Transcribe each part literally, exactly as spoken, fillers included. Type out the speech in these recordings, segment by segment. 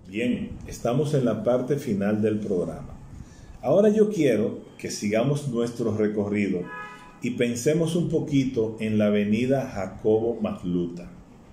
Bien, estamos en la parte final del programa. Ahora yo quiero que sigamos nuestro recorrido y pensemos un poquito en la avenida Jacobo Masluta.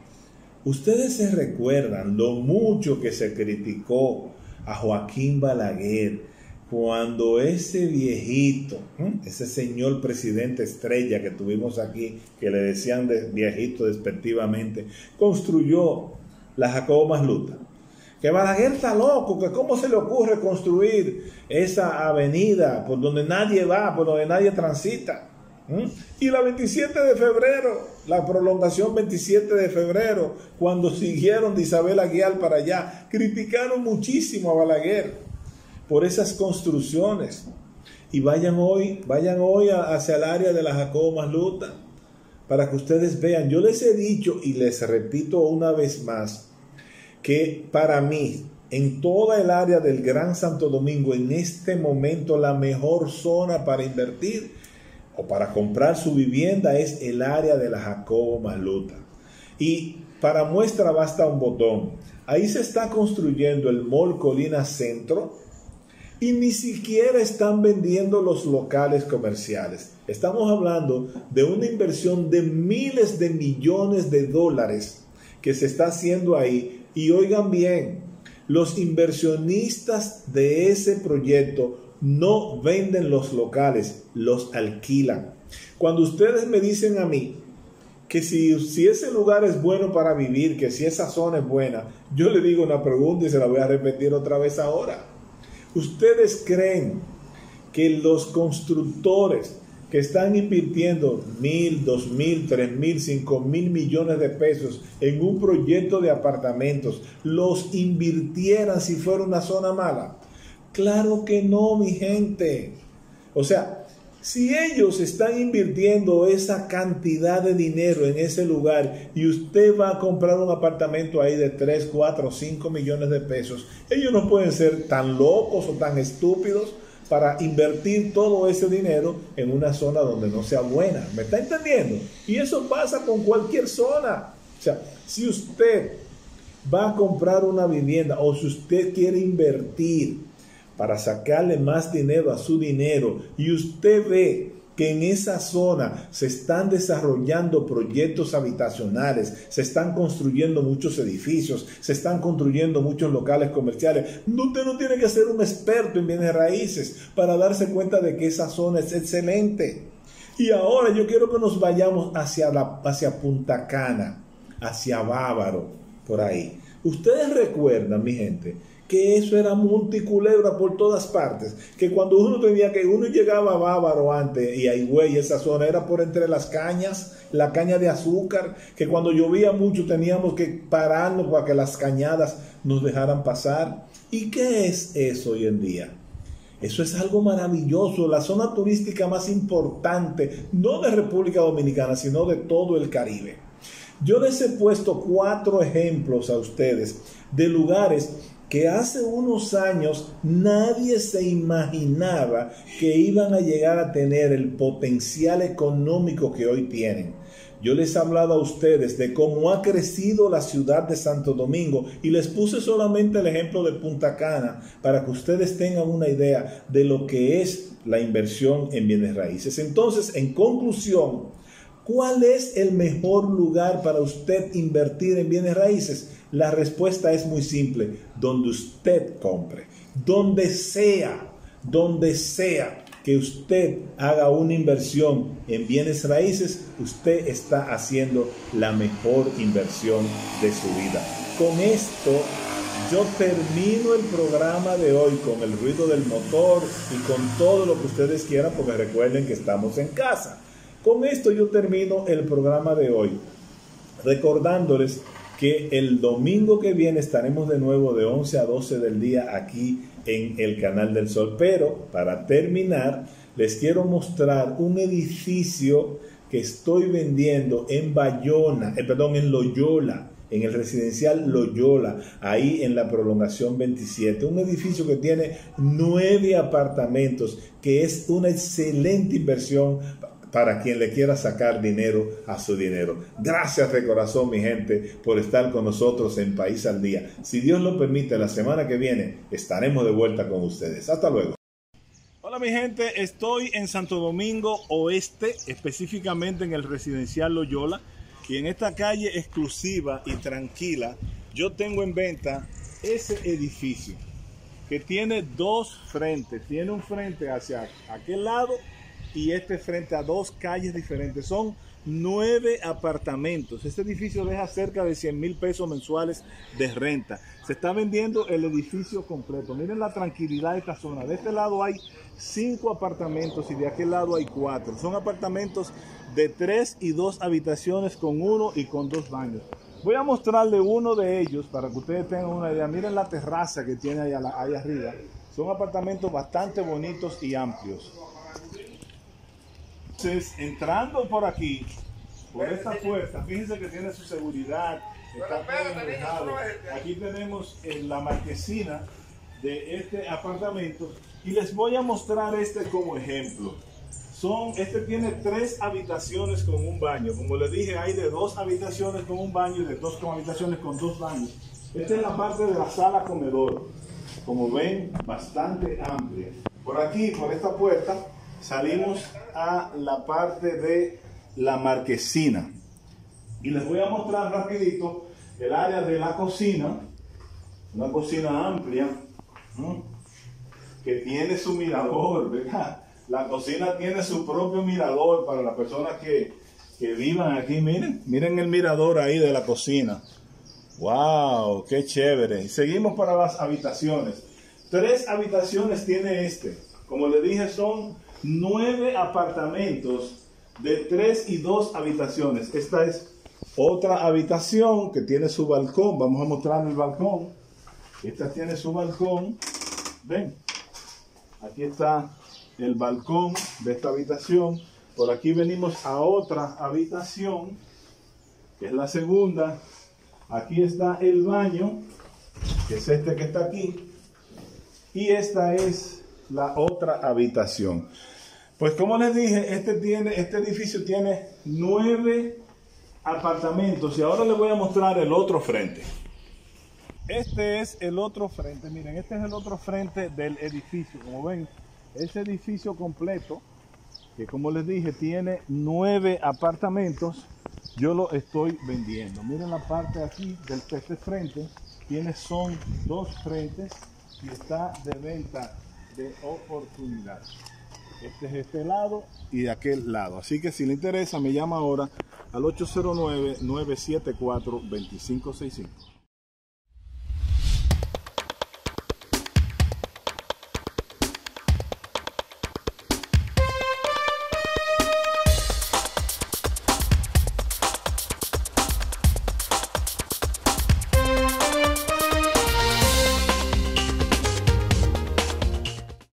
Ustedes se recuerdan lo mucho que se criticó a Joaquín Balaguer cuando ese viejito, ese señor presidente estrella que tuvimos aquí, que le decían de viejito despectivamente, construyó la Jacobo Masluta. Que Balaguer está loco, que cómo se le ocurre construir esa avenida por donde nadie va, por donde nadie transita. ¿Mm? Y la veintisiete de febrero, la prolongación veintisiete de febrero, cuando siguieron de Isabel Aguiar para allá, criticaron muchísimo a Balaguer por esas construcciones. Y vayan hoy, vayan hoy hacia el área de la Jacobo Masluta para que ustedes vean. Yo les he dicho y les repito una vez más, que para mí, en toda el área del Gran Santo Domingo, en este momento la mejor zona para invertir o para comprar su vivienda es el área de la Jacobo Masluta. Y para muestra basta un botón. Ahí se está construyendo el Mall Colina Centro y ni siquiera están vendiendo los locales comerciales. Estamos hablando de una inversión de miles de millones de dólares que se está haciendo ahí. Y oigan bien, los inversionistas de ese proyecto no venden los locales, los alquilan. Cuando ustedes me dicen a mí que si, si ese lugar es bueno para vivir, que si esa zona es buena, yo le digo una pregunta y se la voy a repetir otra vez ahora. ¿Ustedes creen que los constructores que están invirtiendo mil, dos mil, tres mil, cinco mil millones de pesos en un proyecto de apartamentos, los invirtieran si fuera una zona mala? Claro que no, mi gente. O sea, si ellos están invirtiendo esa cantidad de dinero en ese lugar y usted va a comprar un apartamento ahí de tres, cuatro, cinco millones de pesos, ellos no pueden ser tan locos o tan estúpidos para invertir todo ese dinero en una zona donde no sea buena. ¿Me está entendiendo? Y eso pasa con cualquier zona. O sea, si usted va a comprar una vivienda o si usted quiere invertir para sacarle más dinero a su dinero y usted ve que en esa zona se están desarrollando proyectos habitacionales, se están construyendo muchos edificios, se están construyendo muchos locales comerciales, usted no tiene que ser un experto en bienes raíces para darse cuenta de que esa zona es excelente. Y ahora yo quiero que nos vayamos hacia, la, hacia Punta Cana, hacia Bávaro, por ahí. Ustedes recuerdan, mi gente, que eso era multiculebra por todas partes, que cuando uno tenía que uno llegaba a Bávaro antes y a Higüey, esa zona era por entre las cañas, la caña de azúcar, que cuando llovía mucho teníamos que pararnos para que las cañadas nos dejaran pasar. ¿Y qué es eso hoy en día? Eso es algo maravilloso, la zona turística más importante, no de República Dominicana, sino de todo el Caribe. Yo les he puesto cuatro ejemplos a ustedes de lugares que hace unos años nadie se imaginaba que iban a llegar a tener el potencial económico que hoy tienen. Yo les he hablado a ustedes de cómo ha crecido la ciudad de Santo Domingo y les puse solamente el ejemplo de Punta Cana para que ustedes tengan una idea de lo que es la inversión en bienes raíces. Entonces, en conclusión, ¿cuál es el mejor lugar para usted invertir en bienes raíces? La respuesta es muy simple, donde usted compre, donde sea, donde sea que usted haga una inversión en bienes raíces, usted está haciendo la mejor inversión de su vida. Con esto yo termino el programa de hoy con el ruido del motor y con todo lo que ustedes quieran, porque recuerden que estamos en casa. Con esto yo termino el programa de hoy, recordándoles que el domingo que viene estaremos de nuevo de once a doce del día aquí en el Canal del Sol. Pero para terminar, les quiero mostrar un edificio que estoy vendiendo en Bayona, eh, perdón, en Loyola, en el residencial Loyola, ahí en la prolongación veintisiete. Un edificio que tiene nueve apartamentos, que es una excelente inversión para quien le quiera sacar dinero a su dinero. Gracias de corazón, mi gente, por estar con nosotros en País al Día. Si Dios lo permite, la semana que viene estaremos de vuelta con ustedes. Hasta luego. Hola mi gente, estoy en Santo Domingo Oeste, específicamente en el Residencial Loyola, y en esta calle exclusiva y tranquila yo tengo en venta ese edificio que tiene dos frentes. Tiene un frente hacia aquel lado y este frente a dos calles diferentes. Son nueve apartamentos. Este edificio deja cerca de cien mil pesos mensuales de renta. Se está vendiendo el edificio completo. Miren la tranquilidad de esta zona. De este lado hay cinco apartamentos y de aquel lado hay cuatro. Son apartamentos de tres y dos habitaciones con uno y con dos baños. Voy a mostrarle uno de ellos para que ustedes tengan una idea. Miren la terraza que tiene allá, allá arriba. Son apartamentos bastante bonitos y amplios. Entonces, entrando por aquí, por esta puerta, fíjense que tiene su seguridad. Está todo enrejado. Aquí tenemos en la marquesina de este apartamento y les voy a mostrar este como ejemplo. Son, este tiene tres habitaciones con un baño. Como les dije, hay de dos habitaciones con un baño y de dos habitaciones con dos baños. Esta es la parte de la sala comedor. Como ven, bastante amplia. Por aquí, por esta puerta, salimos a la parte de la marquesina. Y les voy a mostrar rapidito el área de la cocina. Una cocina amplia, ¿no?, que tiene su mirador, ¿verdad? La cocina tiene su propio mirador para las personas que, que vivan aquí. Miren, miren el mirador ahí de la cocina. ¡Wow! ¡Qué chévere! Y seguimos para las habitaciones. Tres habitaciones tiene este. Como les dije, son nueve apartamentos de tres y dos habitaciones. Esta es otra habitación que tiene su balcón. Vamos a mostrar el balcón. Esta tiene su balcón. Ven, aquí está el balcón de esta habitación. Por aquí venimos a otra habitación, que es la segunda. Aquí está el baño, que es este que está aquí. Y esta es la otra habitación. Pues como les dije, este, tiene, este edificio tiene nueve apartamentos. Y ahora les voy a mostrar el otro frente. Este es el otro frente. Miren, este es el otro frente del edificio. Como ven, este edificio completo, que como les dije, tiene nueve apartamentos, yo lo estoy vendiendo. Miren la parte aquí del este frente, tiene, son dos frentes y está de venta de oportunidad. Este es este lado y de aquel lado. Así que si le interesa, me llama ahora al ocho cero nueve, nueve siete cuatro, dos cinco seis cinco.